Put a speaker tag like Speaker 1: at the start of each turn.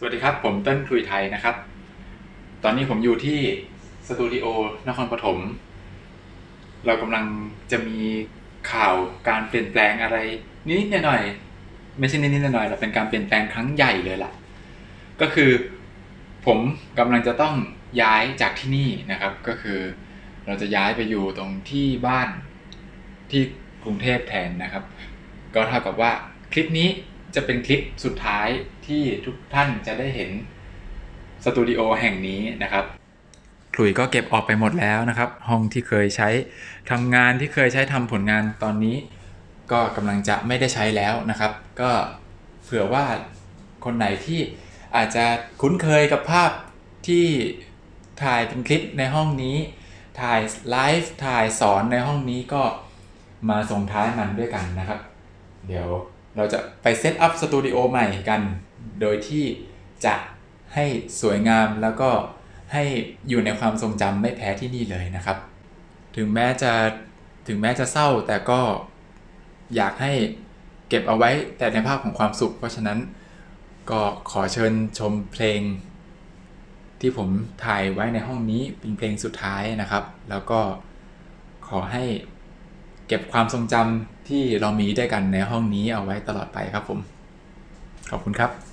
Speaker 1: วัสดีครับผมเต้นคุยไทยนะครับตอนนี้ผมอยู่ที่สตูดิโอนครปฐมเรากำลังจะมีข่าวการเปลี่ยนแปลงอะไรนิดๆหน่อยๆไม่ใช่นิดๆหน่อยๆแต่เป็นการเปลี่ยนแปลงครั้งใหญ่เลยล่ะก็คือผมกำลังจะต้องย้ายจากที่นี่นะครับก็คือเราจะย้ายไปอยู่ตรงที่บ้านที่กรุงเทพแทนนะครับก็เท่ากับว่าคลิปนี้จะเป็นคลิปสุดท้ายที่ทุกท่านจะได้เห็นสตูดิโอแห่งนี้นะครับขลุ่ยก็เก็บออกไปหมดแล้วนะครับห้องที่เคยใช้ทำงานที่เคยใช้ทำผลงานตอนนี้ก็กำลังจะไม่ได้ใช้แล้วนะครับก็เผื่อว่าคนไหนที่อาจจะคุ้นเคยกับภาพที่ถ่ายเป็นคลิปในห้องนี้ถ่ายไลฟ์ถ่ายสอนในห้องนี้ก็มาส่งท้ายมันด้วยกันนะครับเดี๋ยวเราจะไปเซตอัพสตูดิโอใหม่กันโดยที่จะให้สวยงามแล้วก็ให้อยู่ในความทรงจำไม่แพ้ที่นี่เลยนะครับถึงแม้จะเศร้าแต่ก็อยากให้เก็บเอาไว้แต่ในภาพของความสุขเพราะฉะนั้นก็ขอเชิญชมเพลงที่ผมถ่ายไว้ในห้องนี้เป็นเพลงสุดท้ายนะครับแล้วก็ขอให้เก็บความทรงจำที่เรามีด้วยกันในห้องนี้เอาไว้ตลอดไปครับผมขอบคุณครับ